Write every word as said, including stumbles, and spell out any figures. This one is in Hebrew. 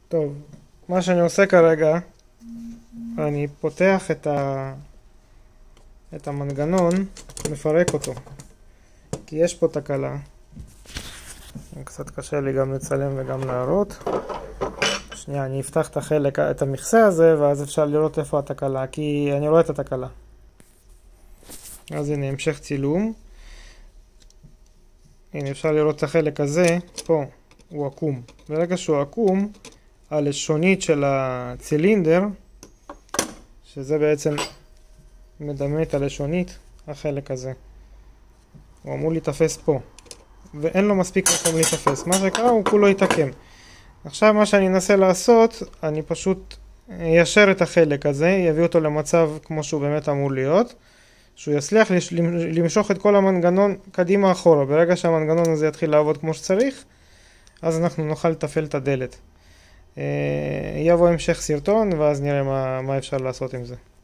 טוב, מה שאני עושה כרגע, אני פותח את, ה... את המנגנון, מפרק אותו, כי יש פה תקלה. קצת קשה לי גם לצלם וגם להראות. שנייה, אני אפתח את החלק, את המכסה הזה, ואז אפשר לראות איפה התקלה, כי אני רואה את התקלה. אז הנה, המשך צילום. הנה, אפשר לראות את החלק הזה, פה, הוא עקום. ברגע שהוא עקום, הלשונית של הצילינדר, שזה בעצם מדמה את הלשונית, החלק הזה. הוא אמור להתאפס פה, ואין לו מספיק מקום להתאפס. מה שקרה, הוא כולו יתעקם. עכשיו מה שאני אנסה לעשות, אני פשוט איישר את החלק הזה, יביא אותו למצב כמו שהוא באמת אמור להיות, שהוא יצליח למשוך את כל המנגנון קדימה אחורה. ברגע שהמנגנון הזה יתחיל לעבוד כמו שצריך, אז אנחנו נוכל לתפעל את הדלת. יבוא המשך סרטון, ואז נראה מה, מה אפשר לעשות עם זה.